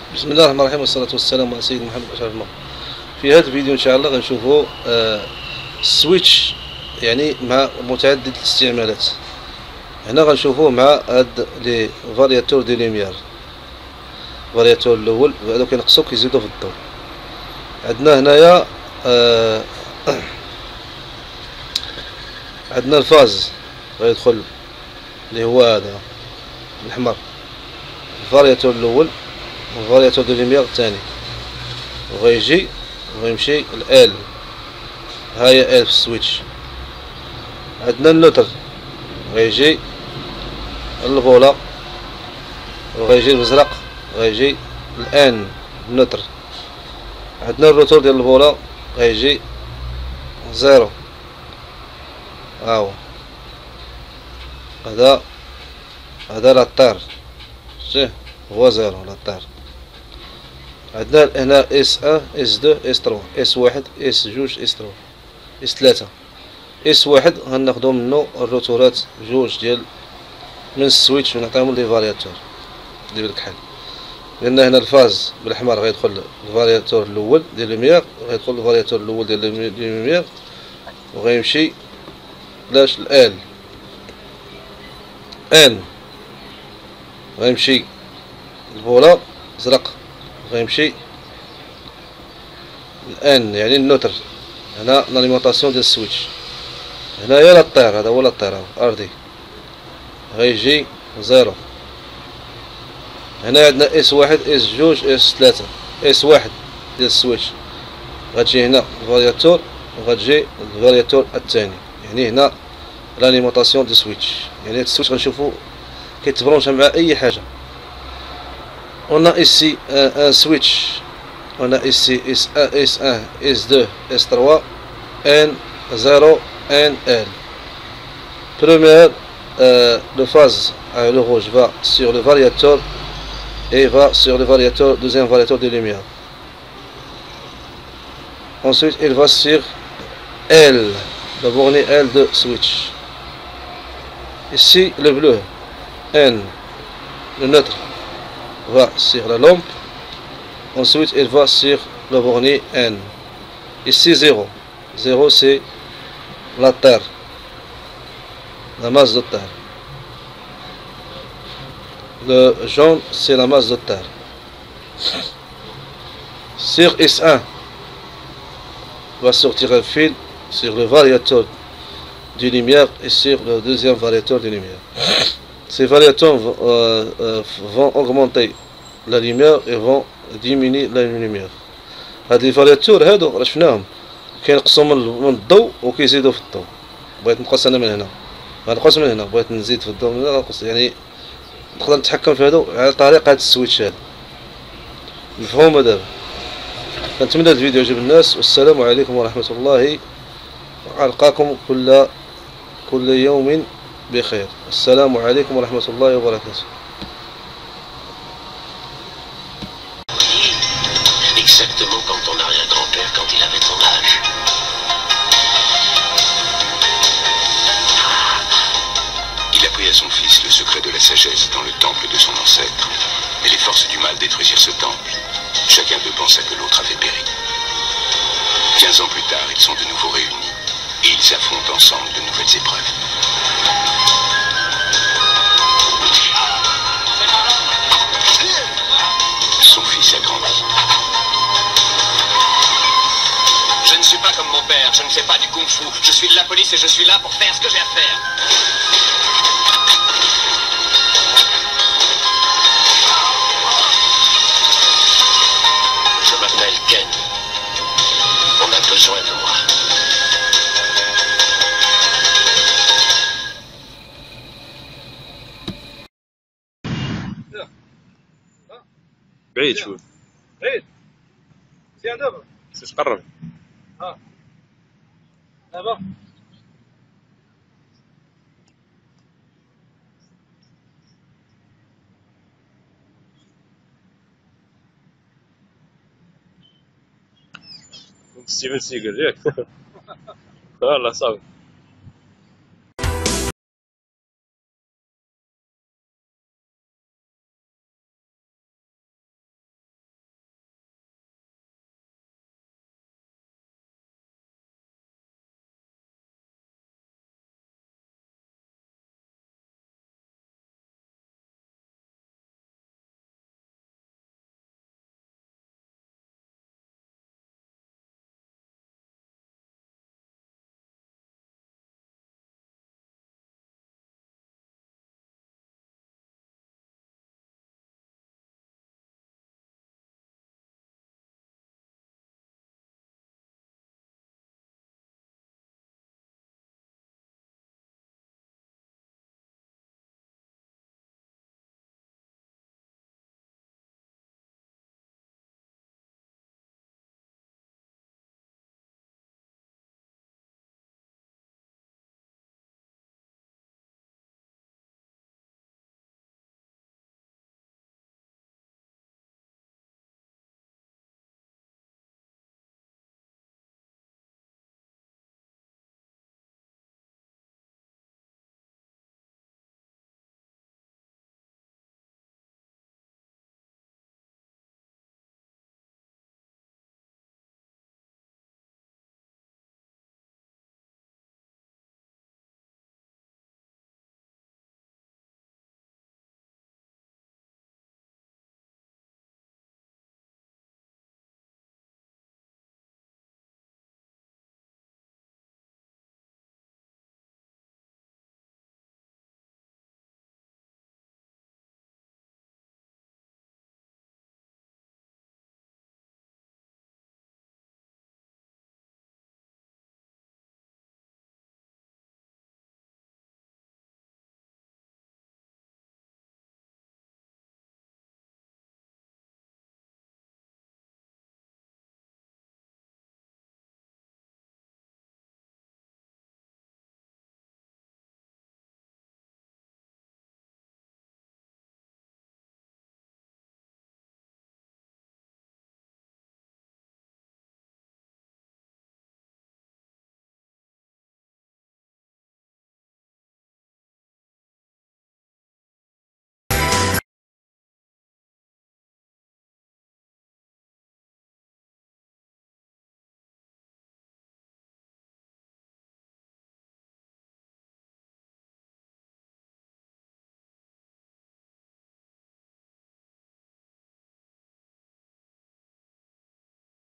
بسم الله الرحمن الرحيم، والصلاة والسلام على سيدنا محمد أشرف المخلوقين. في هذا الفيديو إن شاء الله غنشوفوا السويتش يعني مع متعدد الاستعمالات. هنا غنشوفوه مع هاد لي فارياتور دي لوميير. الفارياتور الأول هادو كينقصو كيزيدو في الضوء. عندنا هنايا عندنا الفاز غيدخل اللي هو هذا الأحمر، الفارياتور الأول والفارياتور دو لوميير الثاني، وغيجي وغيمشي الآل. هاهي آل في السويتش. عندنا النوتر غيجي الفولا وغيجي الازرق، غيجي الآن النوتر. عندنا الروتور ديال الفولا غيجي زيرو، هاهو هذا لاطير، شتيه هو زيرو لاطير. عندنا هنا اس ان اس دو اس تروا اس واحد اس جوج اس تروا اس ثلاثة. اس واحد غناخدو منو الروتورات جوج ديال من السويتش ونعطيهم لي فارياتور اللي بهاد الكحل. لأن هنا الفاز بالأحمر غيدخل الفارياتور الأول ديال لوميير، غيدخل الفارياتور الأول ديال لوميير وغيمشي لاش الآل ان، غيمشي الفولا زرق، غيمشي الان يعني النوتر. هنا لاليمونطاسيون ديال السويتش. هنايا لاطير، هذا هو لاطير ار دي، غيجي زيرو. هنا عندنا اس واحد اس جوج اس ثلاثة. اس واحد ديال السويتش غتجي هنا الفارياتور وغتجي الفارياتور الثاني، يعني هنا لاليمونطاسيون دو سويتش. يعني هاد السويتش غنشوفو كيتبرونشا مع اي حاجه. On a ici un switch, on a ici S1, S1, S2, S3, N0, NL. Première, le phase, le rouge va sur le variateur et va sur le variateur, deuxième variateur de lumière. Ensuite, il va sur L, la bornée L de switch. Ici, le bleu, N, le neutre, va sur la lampe. Ensuite il va sur le bornier N. Ici 0. 0 c'est la terre, la masse de terre. Le jaune c'est la masse de terre. Sur S1 va sortir un fil sur le variateur de lumière et sur le deuxième variateur de lumière. Ces variateurs vont augmenter la lumière et vont diminuer la lumière. هاد لي فارياتور هادو راه شفناهم كينقصوا من الضوء وكيزيدوا في الضوء. بغيت نقص انا من هنا، غنقص من هنا، بغيت نزيد في الضوء من هنا غنقص. يعني نقدر نتحكم في هادو على طريق هاد السويتش هذا. مفهومه دابا؟ كنتمنى هاد الفيديو يعجب الناس، والسلام عليكم ورحمة الله، وألقاكم كل يوم بخير. السلام عليكم ورحمة الله وبركاته. Exactement comme ton arrière-grand-père quand il avait ton âge. Il apprit à son fils le secret de la sagesse dans le temple de son ancêtre. Mais les forces du mal détruisirent ce temple. Chacun d'eux pensa que l'autre avait péri. 15 ans plus tard, ils sont de nouveau réunis et ils affrontent ensemble de nouvelles épreuves. Son fils a grandi. Je ne suis pas comme mon père, je ne fais pas du kung-fu. Je suis de la police et je suis là pour faire ce que j'ai à faire. Je m'appelle Ken. On a besoin de moi. بعيد شوي، بعيد مزيان دابا. خصك تقرب. دابا ستيفن سيجل ياك. والله صافي.